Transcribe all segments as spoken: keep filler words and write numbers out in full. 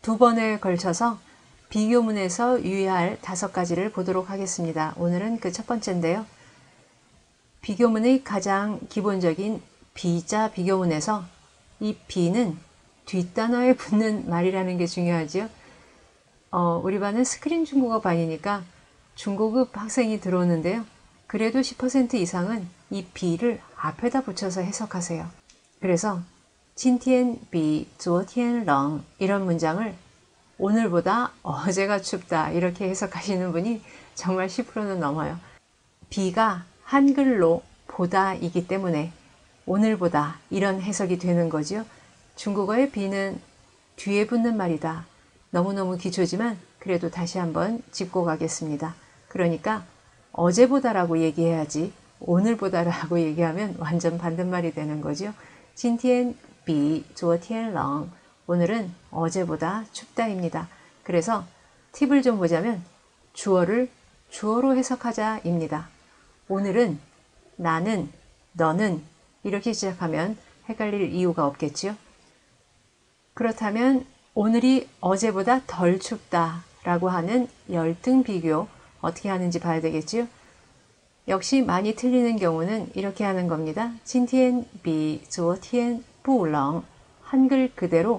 두 번에 걸쳐서 비교문에서 유의할 다섯 가지를 보도록 하겠습니다. 오늘은 그 첫 번째인데요. 비교문의 가장 기본적인 비자 비교문에서 이 비는 뒷단어에 붙는 말이라는 게 중요하지요. 어, 우리 반은 스크린 중국어 반이니까 중고급 학생이 들어오는데요. 그래도 십 퍼센트 이상은 이 비를 앞에다 붙여서 해석하세요. 그래서 今天比昨天冷 이런 문장을 오늘보다 어제가 춥다 이렇게 해석하시는 분이 정말 십 퍼센트는 넘어요. 비가 한글로 보다이기 때문에 오늘보다 이런 해석이 되는 거죠. 중국어의 비는 뒤에 붙는 말이다. 너무너무 기초지만 그래도 다시 한번 짚고 가겠습니다. 그러니까 어제보다라고 얘기해야지 오늘보다라고 얘기하면 완전 반대말이 되는 거죠. 今天比昨天冷 오늘은 어제보다 춥다입니다. 그래서 팁을 좀 보자면 주어를 주어로 해석하자입니다. 오늘은 나는, 너는 이렇게 시작하면 헷갈릴 이유가 없겠지요. 그렇다면 오늘이 어제보다 덜 춥다라고 하는 열등 비교 어떻게 하는지 봐야 되겠지요. 역시 많이 틀리는 경우는 이렇게 하는 겁니다. 今天比昨天不冷 한글 그대로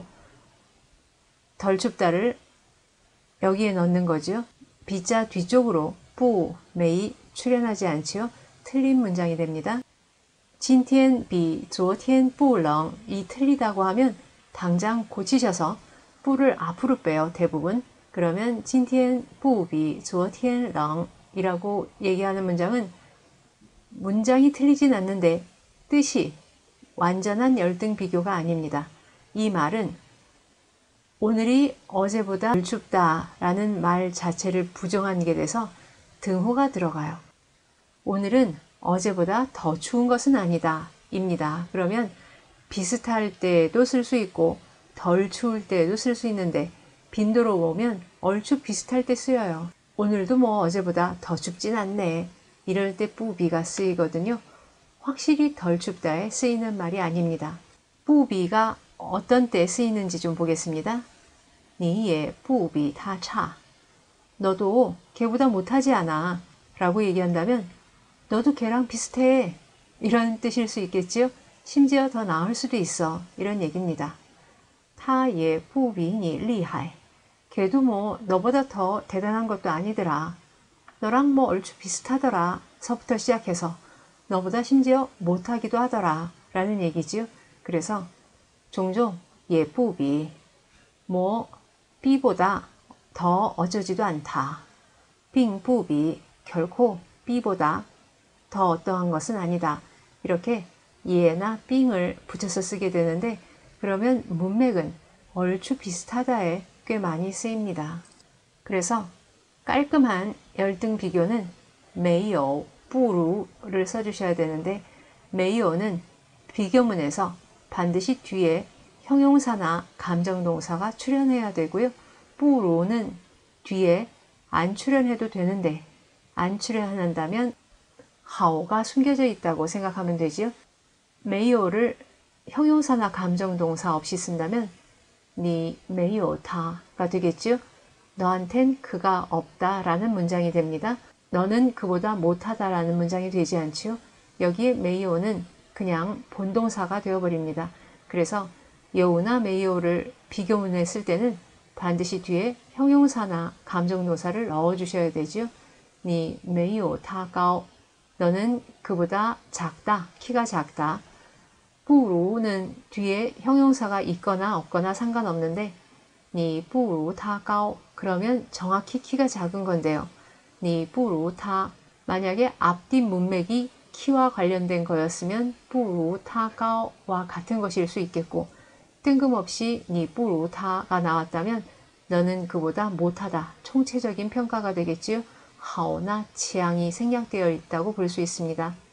덜 춥다를 여기에 넣는 거죠. 비자 뒤쪽으로 부, 메이 출연하지 않지요. 틀린 문장이 됩니다. 今天比昨天不冷 이 틀리다고 하면 당장 고치셔서 부를 앞으로 빼요. 대부분. 그러면 今天不比昨天冷 이라고 얘기하는 문장은 문장이 틀리진 않는데 뜻이 완전한 열등 비교가 아닙니다. 이 말은 오늘이 어제보다 덜 춥다라는 말 자체를 부정한 게 돼서 등호가 들어가요. 오늘은 어제보다 더 추운 것은 아니다 입니다. 그러면 비슷할 때에도 쓸 수 있고 덜 추울 때에도 쓸 수 있는데 빈도로 보면 얼추 비슷할 때 쓰여요. 오늘도 뭐 어제보다 더 춥진 않네. 이럴 때 뿌비가 쓰이거든요. 확실히 덜 춥다에 쓰이는 말이 아닙니다. 뿌비가 어떤 때 쓰이는지 좀 보겠습니다. 你也不比他差. 너도 걔보다 못하지 않아 라고 얘기한다면 너도 걔랑 비슷해 이런 뜻일 수 있겠지요. 심지어 더 나을 수도 있어 이런 얘기입니다. 他也不比你厉害. 걔도 뭐 너보다 더 대단한 것도 아니더라. 너랑 뭐 얼추 비슷하더라 서부터 시작해서 너보다 심지어 못하기도 하더라 라는 얘기지요. 그래서 종종 예 뿌비 뭐 B보다 더 어쩌지도 않다. 빙 뿌비 결코 B보다 더 어떠한 것은 아니다. 이렇게 예나 빙을 붙여서 쓰게 되는데 그러면 문맥은 얼추 비슷하다에 꽤 많이 쓰입니다. 그래서 깔끔한 열등 비교는 没有不如를 써주셔야 되는데 没有는 비교문에서 반드시 뒤에 형용사나 감정동사가 출연해야 되고요. 不如는 뒤에 안 출연해도 되는데 안 출연한다면 好가 숨겨져 있다고 생각하면 되지요. 没有를 형용사나 감정동사 없이 쓴다면 你没有他가 되겠죠. 너한텐 그가 없다 라는 문장이 됩니다. 너는 그보다 못하다 라는 문장이 되지 않지요. 여기에 没有는 그냥 본동사가 되어버립니다. 그래서 여우나 메이오를 비교문에 쓸 때는 반드시 뒤에 형용사나 감정동사를 넣어주셔야 되죠. 니 메이오 타가오 너는 그보다 작다, 키가 작다. 부루는 뒤에 형용사가 있거나 없거나 상관없는데 니 부루 타가오 그러면 정확히 키가 작은 건데요. 니 부루 타 만약에 앞뒤 문맥이 키와 관련된 거였으면 부루 타가오와 같은 것일 수 있겠고 뜬금없이 니 부루 타가 나왔다면 너는 그보다 못하다 총체적인 평가가 되겠지요. 하오나 취향이 생략되어 있다고 볼 수 있습니다.